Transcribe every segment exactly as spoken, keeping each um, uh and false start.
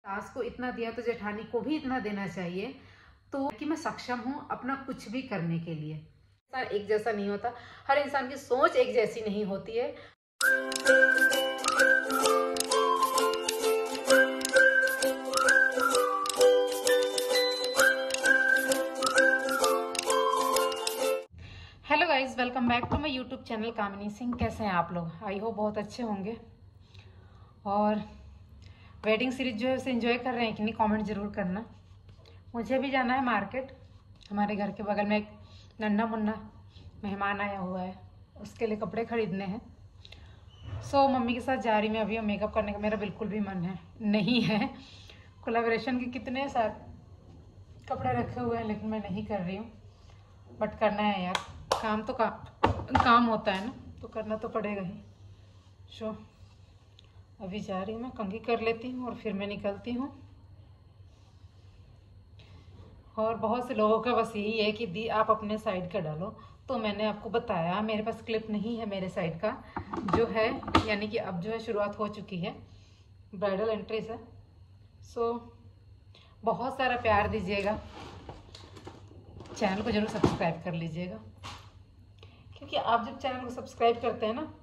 सास को इतना दिया तो जेठानी को भी इतना देना चाहिए, तो कि मैं सक्षम हूँ अपना कुछ भी करने के लिए। इंसान एक जैसा नहीं होता, हर इंसान की सोच एक जैसी नहीं होती है। Hello guys, welcome back to my YouTube channel Kamini Singh. कैसे हैं आप लोग? आई होप बहुत अच्छे होंगे। और वेडिंग सीरीज जो है उसे एंजॉय कर रहे हैं कि नहीं, कमेंट ज़रूर करना। मुझे भी जाना है मार्केट। हमारे घर के बगल में एक नन्हा मुन्ना मेहमान आया हुआ है, उसके लिए कपड़े खरीदने हैं। सो so, मम्मी के साथ जा रही मैं अभी। मेकअप करने का मेरा बिल्कुल भी मन है नहीं है। कोलैबोरेशन के कितने सारे कपड़े रखे हुए हैं, लेकिन मैं नहीं कर रही हूँ। बट करना है यार, काम तो का, काम होता है ना, तो करना तो पड़ेगा ही। सो अभी जा रही हूँ मैं, कंघी कर लेती हूँ और फिर मैं निकलती हूँ। और बहुत से लोगों का बस यही है कि दी आप अपने साइड का डालो, तो मैंने आपको बताया मेरे पास क्लिप नहीं है मेरे साइड का जो है, यानी कि अब जो है शुरुआत हो चुकी है ब्राइडल एंट्री से। सो बहुत सारा प्यार दीजिएगा, चैनल को जरूर सब्सक्राइब कर लीजिएगा, क्योंकि आप जब चैनल को सब्सक्राइब करते हैं ना,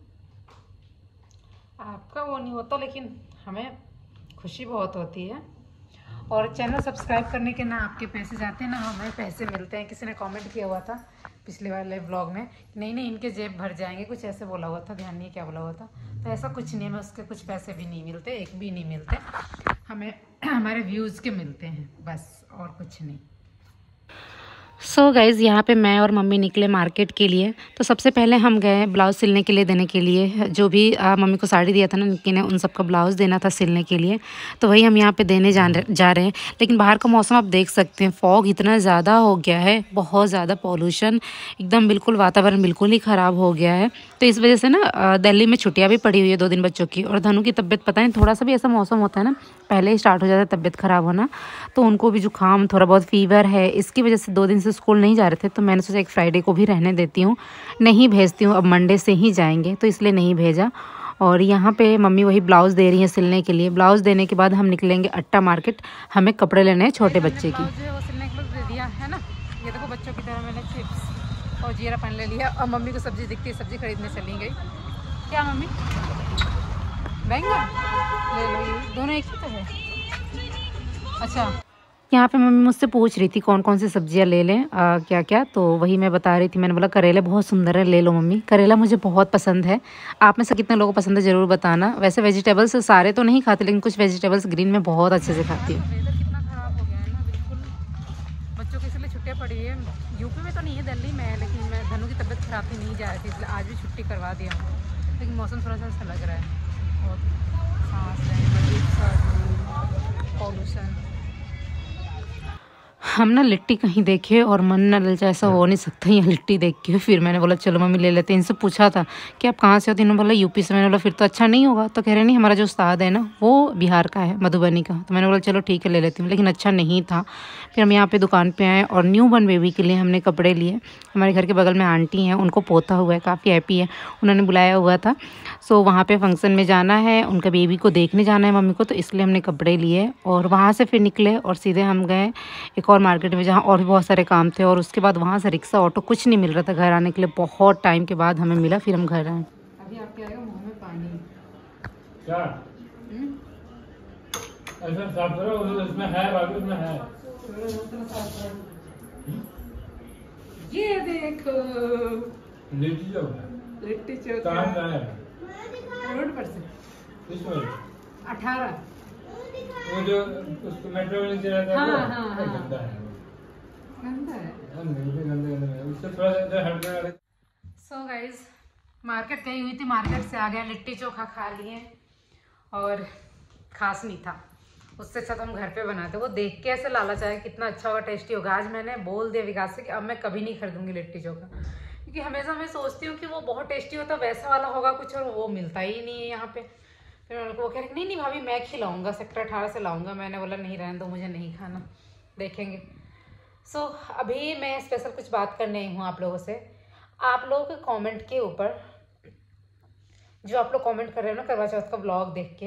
आपका वो नहीं होता लेकिन हमें खुशी बहुत होती है। और चैनल सब्सक्राइब करने के ना आपके पैसे जाते हैं ना हमें पैसे मिलते हैं। किसी ने कमेंट किया हुआ था पिछले वाले व्लॉग में, नहीं नहीं इनके जेब भर जाएंगे, कुछ ऐसे बोला हुआ था, ध्यान नहीं क्या बोला हुआ था। तो ऐसा कुछ नहीं है, उसके कुछ पैसे भी नहीं मिलते, एक भी नहीं मिलते हमें, हमारे व्यूज़ के मिलते हैं बस, और कुछ नहीं। सो so गाइज़, यहाँ पे मैं और मम्मी निकले मार्केट के लिए। तो सबसे पहले हम गए ब्लाउज़ सिलने के लिए देने के लिए, जो भी आ, मम्मी को साड़ी दिया था ना निक्की ने, उन सबका ब्लाउज़ देना था सिलने के लिए। तो वही हम यहाँ पे देने जा जा रहे हैं। लेकिन बाहर का मौसम आप देख सकते हैं, फॉग इतना ज़्यादा हो गया है, बहुत ज़्यादा पॉल्यूशन, एकदम बिल्कुल वातावरण बिल्कुल ही ख़राब हो गया है। तो इस वजह से ना दिल्ली में छुट्टियाँ भी पड़ी हुई है दो दिन बच्चों की। और धनु की तबीयत पता नहीं, थोड़ा सा भी ऐसा मौसम होता है ना, पहले ही स्टार्ट हो जाता है तबीयत ख़राब होना। तो उनको भी जुकाम, थोड़ा बहुत फीवर है, इसकी वजह से दो दिन से स्कूल नहीं जा रहे थे। तो मैंने सोचा एक फ्राइडे को भी रहने देती हूँ, नहीं भेजती हूँ, अब मंडे से ही जाएंगे, तो इसलिए नहीं भेजा। और यहाँ पे मम्मी वही ब्लाउज़ दे रही हैं सिलने के लिए। ब्लाउज़ देने के बाद हम निकलेंगे अट्टा मार्केट, हमें कपड़े लेने हैं छोटे बच्चे की। वो सिलने के लिए दे दिया है ना, ये देखो बच्चों की तरह मैंने चिप्स और जीरा पान ले लिया। और मम्मी को सब्जी दिखती है, सब्जी खरीदने चली गई। क्या मम्मी, बैंगन ले लो, ये दोनों एक ही तो है। अच्छा, यहाँ पे मम्मी मुझसे पूछ रही थी कौन कौन सी सब्जियाँ ले लें, आ, क्या क्या, तो वही मैं बता रही थी। मैंने बोला करेले बहुत सुंदर है, ले लो मम्मी। करेला मुझे बहुत पसंद है, आप में से कितने लोगों को पसंद है ज़रूर बताना। वैसे वेजिटेबल्स सारे तो नहीं खाते, लेकिन कुछ वेजिटेबल्स ग्रीन में बहुत अच्छे से खाती हूँ। कितना ख़राब हो गया है ना, बिल्कुल बच्चों की इसलिए छुट्टियाँ पड़ी है। यूपी में तो नहीं है, दिल्ली में है, लेकिन मैं धनु की तबीयत खराब थी, नहीं जा रही थी, इसलिए आज भी छुट्टी करवा दिया हूँ। लेकिन मौसम थोड़ा सा अच्छा लग रहा है, बहुत सांस लेने, पॉल्यूशन। हम ना लिट्टी कहीं देखे और मन न ललचा, ऐसा हो नहीं सकता यहाँ लिट्टी देख के। फिर मैंने बोला चलो मम्मी ले लेते हैं। इनसे पूछा था कि आप कहाँ से हो, तो इन्होंने बोला यूपी से। मैंने बोला फिर तो अच्छा नहीं होगा। तो कह रहे नहीं, हमारा जो उस्ताद है ना वो बिहार का है, मधुबनी का। तो मैंने बोला चलो ठीक है ले लेती हूँ, लेकिन अच्छा नहीं था। फिर हम यहाँ पे दुकान पे आए और न्यू बॉर्न बेबी के लिए हमने कपड़े लिए। हमारे घर के बगल में आंटी हैं, उनको पोता हुआ है, काफ़ी हैप्पी है, उन्होंने बुलाया हुआ था। सो वहाँ पे फंक्शन में जाना है, उनका बेबी को देखने जाना है मम्मी को, तो इसलिए हमने कपड़े लिए। और वहाँ से फिर निकले और सीधे हम गए एक और मार्केट में, जहाँ और भी बहुत सारे काम थे। और उसके बाद वहाँ से रिक्शा ऑटो कुछ नहीं मिल रहा था घर आने के लिए, बहुत टाइम के बाद हमें मिला, फिर हम घर आए। अभी आपके आएगा मुँह में पानी क्या? ऐसा साफ करो, उसमें है, बाकी उसमें है। ये देखो लिट्टी चोखा, लिट्टी चोखा कहाँ से आया? रोड पर से। इस रोड अठारह, वो जो उसको मेट्रो में नीचे रहता है। हाँ हाँ हाँ, गंदा है, गंदा है, गंदे गंदे गंदे, उससे थोड़ा सा इधर हट गया। सो गाइज, मार्केट गई हुई थी, मार्केट से आ गया, लिट्टी चोखा खा लिए और खास नहीं था। उससे अच्छा तो हम घर पे बनाते, वो देख के ऐसे लालच आया कितना अच्छा होगा, टेस्टी होगा। आज मैंने बोल दिया विकास से कि अब मैं कभी नहीं खरीदूंगी लिट्टी चोखा, क्योंकि हमेशा मैं सोचती हूँ कि वो बहुत टेस्टी होता, वैसा वाला होगा कुछ, और वो मिलता ही नहीं है यहाँ पे। फिर उनको वो कह रहे नहीं नहीं भाभी मैं खिलाऊंगा, सेक्टर अठारह से लाऊंगा। मैंने बोला नहीं रहने दो, मुझे नहीं खाना, देखेंगे। सो so, अभी मैं स्पेशल कुछ बात करने आई हूँ आप लोगों से। आप लोगों के कमेंट के ऊपर, जो आप लोग कमेंट कर रहे हो ना करवा चौथ का ब्लॉग देख के,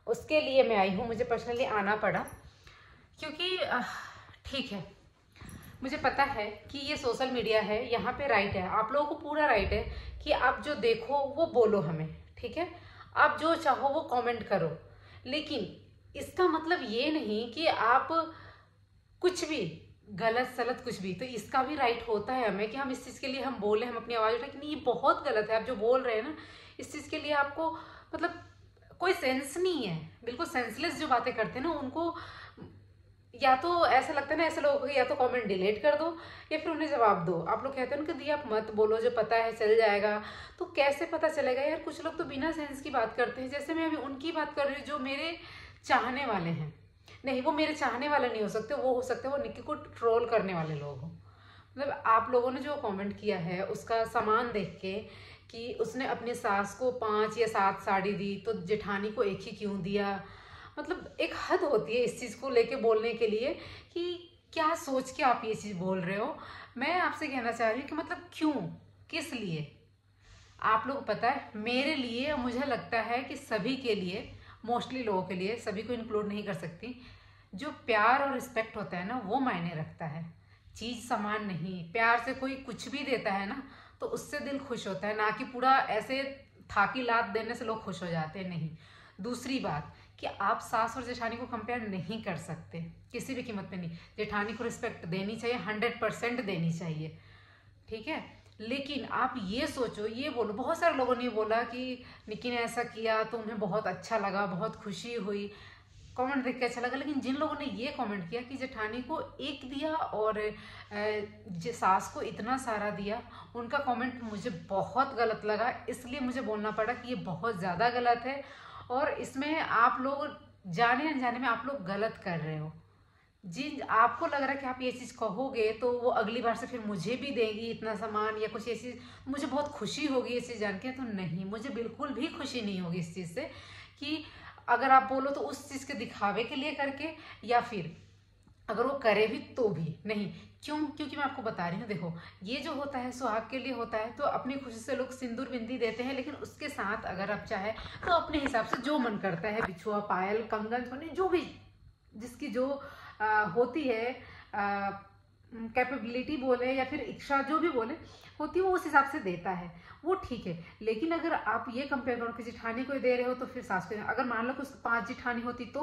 उसके लिए मैं आई हूँ, मुझे पर्सनली आना पड़ा क्योंकि ठीक है, मुझे पता है कि ये सोशल मीडिया है, यहाँ पे राइट है, आप लोगों को पूरा राइट है कि आप जो देखो वो बोलो हमें, ठीक है, आप जो चाहो वो कमेंट करो, लेकिन इसका मतलब ये नहीं कि आप कुछ भी गलत सलत कुछ भी, तो इसका भी राइट होता है हमें कि हम इस चीज़ के लिए हम बोले, हम अपनी आवाज़ उठाएं कि नहीं ये बहुत गलत है, आप जो बोल रहे हैं ना इस चीज़ के लिए आपको मतलब कोई सेंस नहीं है, बिल्कुल सेंसलेस जो बातें करते हैं ना उनको या तो ऐसा लगता है ना ऐसे लोगों को या तो कमेंट डिलीट कर दो या फिर उन्हें जवाब दो। आप लोग कहते हैं उनके दिए आप मत बोलो, जो पता है चल जाएगा, तो कैसे पता चलेगा यार। कुछ लोग तो बिना सेंस की बात करते हैं, जैसे मैं अभी उनकी बात कर रही हूँ जो मेरे चाहने वाले हैं। नहीं, वो मेरे चाहने वाले नहीं हो सकते, वो हो सकते हैं वो निक्की को ट्रोल करने वाले लोग हों। मतलब आप लोगों ने जो कमेंट किया है उसका सामान देख के कि उसने अपनी सास को पाँच या सात साड़ी दी तो जेठानी को एक ही क्यों दिया, मतलब एक हद होती है इस चीज़ को लेके बोलने के लिए कि क्या सोच के आप ये चीज़ बोल रहे हो। मैं आपसे कहना चाह रही हूँ कि मतलब क्यों, किस लिए। आप लोग पता है मेरे लिए, मुझे लगता है कि सभी के लिए, मोस्टली लोगों के लिए, सभी को इंक्लूड नहीं कर सकती, जो प्यार और रिस्पेक्ट होता है ना वो मायने रखता है, चीज़ सामान नहीं। प्यार से कोई कुछ भी देता है ना तो उससे दिल खुश होता है, ना कि पूरा ऐसे थाकी लात देने से लोग खुश हो जाते हैं, नहीं। दूसरी बात कि आप सास और जेठानी को कंपेयर नहीं कर सकते किसी भी कीमत पे नहीं। जेठानी को रिस्पेक्ट देनी चाहिए, हंड्रेड परसेंट देनी चाहिए, ठीक है। लेकिन आप ये सोचो, ये बोलो, बहुत सारे लोगों ने बोला कि निक्की ने ऐसा किया तो उन्हें बहुत अच्छा लगा, बहुत खुशी हुई, कमेंट देख के अच्छा लगा। लेकिन जिन लोगों ने ये कमेंट किया कि जेठानी को एक दिया और सास को इतना सारा दिया, उनका कमेंट मुझे बहुत गलत लगा, इसलिए मुझे बोलना पड़ा कि ये बहुत ज़्यादा गलत है और इसमें आप लोग जाने अनजाने में आप लोग गलत कर रहे हो। जिन आपको लग रहा है कि आप ये चीज़ कहोगे तो वो अगली बार से फिर मुझे भी देंगी इतना सामान या कुछ ऐसी, मुझे बहुत खुशी होगी ये चीज़ जान के, तो नहीं, मुझे बिल्कुल भी खुशी नहीं होगी इस चीज़ से कि अगर आप बोलो तो उस चीज़ के दिखावे के लिए करके, या फिर अगर वो करे भी तो भी नहीं। क्यों? क्योंकि मैं आपको बता रही हूँ, देखो ये जो होता है सुहाग के लिए होता है, तो अपनी खुशी से लोग सिंदूर बिंदी देते हैं, लेकिन उसके साथ अगर आप चाहे तो अपने हिसाब से जो मन करता है, बिछुआ, पायल, कंगन, जो भी जिसकी जो आ, होती है कैपेबिलिटी बोले या फिर इच्छा, जो भी बोले होती है, वो उस हिसाब से देता है, वो ठीक है। लेकिन अगर आप ये कंपेयर करो कि जेठानी को दे रहे हो तो फिर सास को, अगर मान लो कि उसको पांच जेठानी होती तो,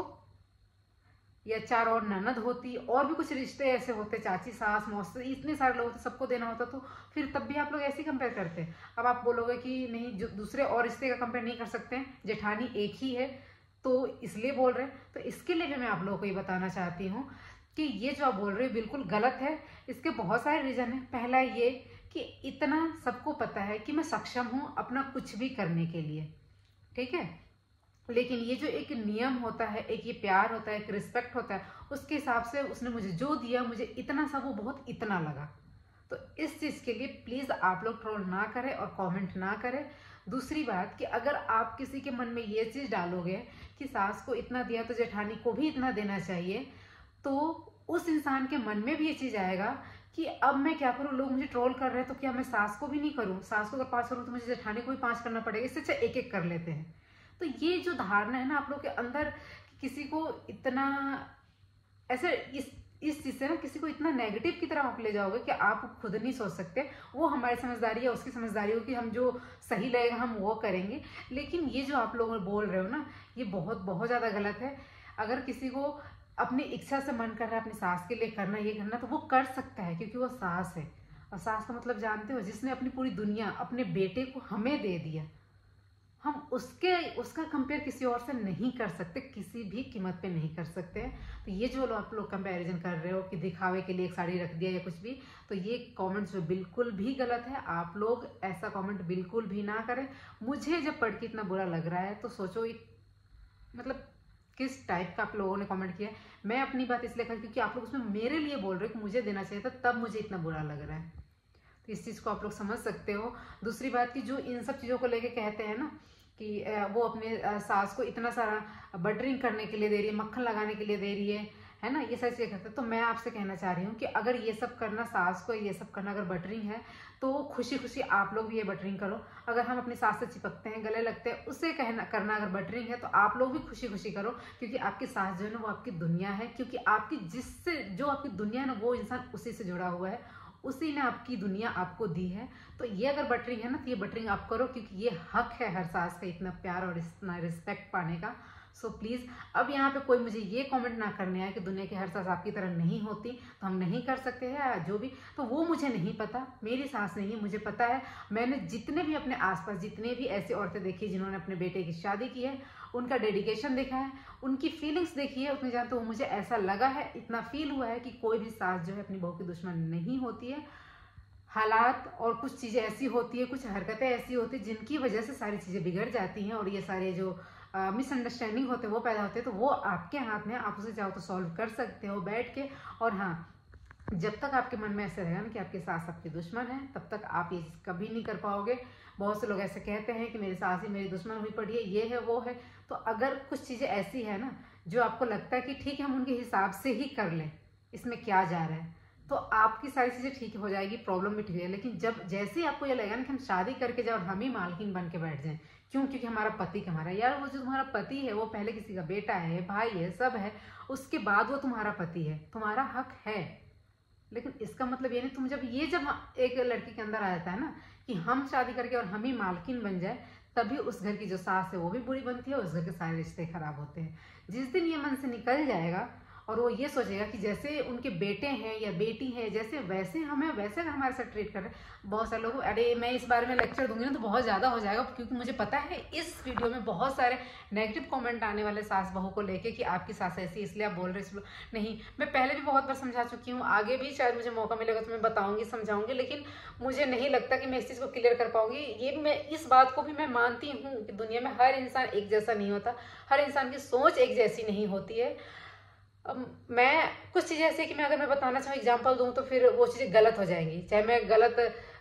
या चार और ननद होती, और भी कुछ रिश्ते ऐसे होते, चाची, सास, मौसी, इतने सारे लोग होते, सबको देना होता, तो फिर तब भी आप लोग ऐसे ही कंपेयर करते हैं। अब आप बोलोगे कि नहीं, जो दूसरे और रिश्ते का कंपेयर नहीं कर सकते हैं, जेठानी एक ही है तो इसलिए बोल रहे हैं। तो इसके लिए भी मैं आप लोगों को ये बताना चाहती हूँ कि ये जो आप बोल रहे हो बिल्कुल गलत है। इसके बहुत सारे रीज़न हैं। पहला ये कि इतना सबको पता है कि मैं सक्षम हूँ अपना कुछ भी करने के लिए, ठीक है, लेकिन ये जो एक नियम होता है, एक ये प्यार होता है, एक रिस्पेक्ट होता है, उसके हिसाब से उसने मुझे जो दिया, मुझे इतना सा वो बहुत इतना लगा। तो इस चीज़ के लिए प्लीज़ आप लोग ट्रोल ना करें और कमेंट ना करें। दूसरी बात कि अगर आप किसी के मन में ये चीज़ डालोगे कि सास को इतना दिया तो जेठानी को भी इतना देना चाहिए, तो उस इंसान के मन में भी ये चीज़ आएगा कि अब मैं क्या करूँ, लोग मुझे ट्रोल कर रहे हैं तो क्या मैं सास को भी नहीं करूँ, सास को अगर पाँच करूँ तो मुझे जेठानी को भी पाँच करना पड़ेगा, इससे अच्छा एक एक कर लेते हैं। तो ये जो धारणा है ना आप लोग के अंदर, किसी को इतना ऐसे इस इस चीज़ से ना किसी को इतना नेगेटिव की तरफ आप ले जाओगे कि आप खुद नहीं सोच सकते। वो हमारी समझदारी या उसकी समझदारी हो कि हम जो सही लगेगा हम वो करेंगे, लेकिन ये जो आप लोग बोल रहे हो ना, ये बहुत बहुत ज़्यादा गलत है। अगर किसी को अपनी इच्छा से मन कर रहा है अपनी सास के लिए करना, ये करना, तो वो कर सकता है क्योंकि वो सास है। और सास का मतलब जानते हो, जिसने अपनी पूरी दुनिया अपने बेटे को हमें दे दिया, हम उसके उसका कंपेयर किसी और से नहीं कर सकते, किसी भी कीमत पे नहीं कर सकते हैं। तो ये जो आप लोग कंपैरिजन कर रहे हो कि दिखावे के लिए एक साड़ी रख दिया या कुछ भी, तो ये कमेंट्स जो बिल्कुल भी गलत है। आप लोग ऐसा कमेंट बिल्कुल भी ना करें। मुझे जब पढ़ के इतना बुरा लग रहा है तो सोचो एक मतलब किस टाइप का आप लोगों ने कमेंट किया है। मैं अपनी बात इसलिए कर क्योंकि आप लोग उसमें मेरे लिए बोल रहे हो कि मुझे देना चाहिए था, तब मुझे इतना बुरा लग रहा है। तो इस चीज़ को आप लोग समझ सकते हो। दूसरी बात कि जो इन सब चीज़ों को लेके कहते हैं ना कि वो अपने सास को इतना सारा बटरिंग करने के लिए दे रही है, मक्खन लगाने के लिए दे रही है, है ना, ये सारी चीज़ें करते हैं। तो मैं आपसे कहना चाह रही हूँ कि अगर ये सब करना सास को, ये सब करना अगर बटरिंग है, तो खुशी खुशी आप लोग भी ये बटरिंग करो। अगर हम अपनी सास से चिपकते हैं, गले लगते हैं, उससे कहना करना अगर बटरिंग है, तो आप लोग भी खुशी खुशी करो, क्योंकि आपकी सास जो है ना वो आपकी दुनिया है। क्योंकि आपकी जिससे जो आपकी दुनिया है ना, वो इंसान उसी से जुड़ा हुआ है, उसी ने आपकी दुनिया आपको दी है। तो ये अगर बटरिंग है ना, तो ये बटरिंग आप करो, क्योंकि ये हक है हर सास का इतना प्यार और इतना रिस्पेक्ट पाने का। सो so, प्लीज़ अब यहाँ पे कोई मुझे ये कमेंट ना करने आए कि दुनिया की हर सास आपकी तरह नहीं होती, तो हम नहीं कर सकते हैं जो भी, तो वो मुझे नहीं पता, मेरी सास नहीं है, मुझे पता है। मैंने जितने भी अपने आसपास जितने भी ऐसी औरतें देखी जिन्होंने अपने बेटे की शादी की है, उनका डेडिकेशन देखा है, उनकी फीलिंग्स देखी है, उसमें जान तो मुझे ऐसा लगा है, इतना फील हुआ है कि कोई भी सास जो है अपनी बहू की दुश्मन नहीं होती है। हालात और कुछ चीज़ें ऐसी होती है, कुछ हरकतें ऐसी होती है जिनकी वजह से सारी चीज़ें बिगड़ जाती हैं, और ये सारे जो मिसअंडरस्टैंडिंग होते हैं वो पैदा होते हैं। तो वो आपके हाथ में, आप उसे चाहो तो सॉल्व कर सकते हो बैठ के। और हाँ, जब तक आपके मन में ऐसा रहेगा ना कि आपकी सास आपकी दुश्मन है, तब तक आप ये चीज़ कभी नहीं कर पाओगे। बहुत से लोग ऐसे कहते हैं कि मेरी सास ही मेरी दुश्मन हुई पड़ी है, ये है वो है। तो अगर कुछ चीज़ें ऐसी है ना जो आपको लगता है कि ठीक है हम उनके हिसाब से ही कर लें, इसमें क्या जा रहा है, तो आपकी सारी चीज़ें ठीक हो जाएगी, प्रॉब्लम भी ठीक है। लेकिन जब जैसे ही आपको ये लगेगा ना कि हम शादी करके जाए और हम ही मालकिन बन के बैठ जाएं, क्यों? क्योंकि हमारा पति हमारा, यार वो जो तुम्हारा पति है वो पहले किसी का बेटा है, भाई है, सब है, उसके बाद वो तुम्हारा पति है, तुम्हारा हक है। लेकिन इसका मतलब ये नहीं, तुम जब ये जब एक लड़की के अंदर आ जाता है ना कि हम शादी करके और हम ही मालकिन बन जाए, तभी उस घर की जो सास है वो भी बुरी बनती है और उस घर के सारे रिश्ते खराब होते हैं। जिस दिन ये मन से निकल जाएगा और वो ये सोचेगा कि जैसे उनके बेटे हैं या बेटी है, जैसे वैसे हमें वैसे अगर हमारे साथ ट्रीट कर रहे हैं। बहुत सारे लोग, अरे मैं इस बारे में लेक्चर दूंगी ना तो बहुत ज़्यादा हो जाएगा, क्योंकि मुझे पता है इस वीडियो में बहुत सारे नेगेटिव कमेंट आने वाले सास बहू को लेके कि आपकी सास ऐसी इसलिए आप बोल रहे हैं। नहीं, मैं पहले भी बहुत बार समझा चुकी हूँ, आगे भी शायद मुझे मौका मिलेगा तो मैं बताऊँगी, समझाऊँगी, लेकिन मुझे नहीं लगता कि मैं इस चीज़ को क्लियर कर पाऊँगी। ये मैं इस बात को भी मैं मानती हूँ कि दुनिया में हर इंसान एक जैसा नहीं होता, हर इंसान की सोच एक जैसी नहीं होती है। अब मैं कुछ चीज़ें ऐसी कि मैं अगर मैं बताना चाहूँ, एग्जांपल दूँ, तो फिर वो चीज़ें गलत हो जाएंगी, चाहे मैं गलत,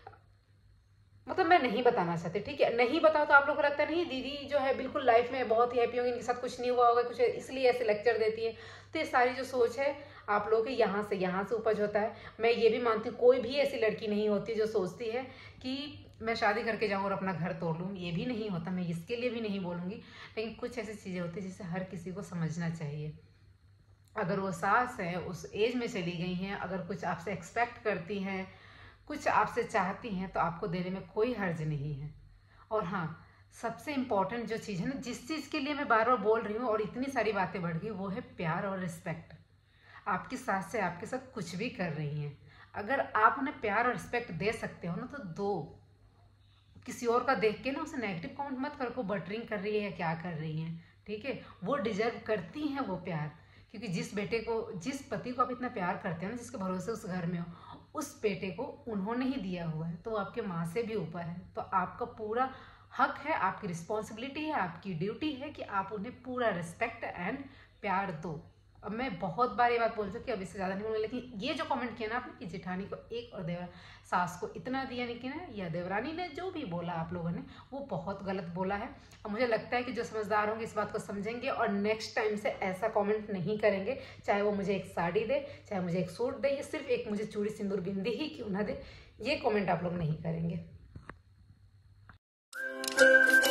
मतलब मैं नहीं बताना चाहती, ठीक है? नहीं बताओ तो आप लोग को लगता नहीं दीदी जो है बिल्कुल लाइफ में बहुत ही हैप्पी होंगी, इनके साथ कुछ नहीं हुआ होगा, कुछ इसलिए ऐसे लेक्चर देती है। तो ये सारी जो सोच है आप लोगों के यहाँ से यहाँ से उपज होता है। मैं ये भी मानती हूँ कोई भी ऐसी लड़की नहीं होती जो सोचती है कि मैं शादी करके जाऊँ और अपना घर तोड़ लूँ, ये भी नहीं होता, मैं इसके लिए भी नहीं बोलूँगी। लेकिन कुछ ऐसी चीज़ें होती है जिसे हर किसी को समझना चाहिए। अगर वो सास है, उस एज में चली गई हैं, अगर कुछ आपसे एक्सपेक्ट करती हैं, कुछ आपसे चाहती हैं, तो आपको देने में कोई हर्ज नहीं है। और हाँ, सबसे इम्पॉर्टेंट जो चीज़ है ना, जिस चीज़ के लिए मैं बार बार बोल रही हूँ और इतनी सारी बातें बढ़ गई, वो है प्यार और रिस्पेक्ट। आपकी सास से आपके साथ कुछ भी कर रही हैं, अगर आप उन्हें प्यार और रिस्पेक्ट दे सकते हो ना तो दो। किसी और का देख के ना उसे नेगेटिव कमेंट मत करो, बटरिंग कर रही है या क्या कर रही हैं, ठीक है? वो डिजर्व करती हैं वो प्यार, क्योंकि जिस बेटे को, जिस पति को आप इतना प्यार करते हैं ना, जिसके भरोसे उस घर में हो, उस बेटे को उन्होंने ही दिया हुआ है, तो वो आपके माँ से भी ऊपर है। तो आपका पूरा हक है, आपकी रिस्पॉन्सिबिलिटी है, आपकी ड्यूटी है कि आप उन्हें पूरा रिस्पेक्ट एंड प्यार दो। अब मैं बहुत बार ये बात बोल चुकी, अब इससे ज़्यादा नहीं बोलूँगी, लेकिन ये जो कमेंट किया ना आपने कि जेठानी को एक और देवरा सास को इतना दिया नहीं कि ना, या देवरानी ने जो भी बोला आप लोगों ने, वो बहुत गलत बोला है। और मुझे लगता है कि जो समझदार होंगे इस बात को समझेंगे और नेक्स्ट टाइम से ऐसा कमेंट नहीं करेंगे, चाहे वो मुझे एक साड़ी दे, चाहे मुझे एक सूट दे, या सिर्फ एक मुझे चूड़ी सिंदूर बिंदी ही क्यों ना दे, ये कमेंट आप लोग नहीं करेंगे।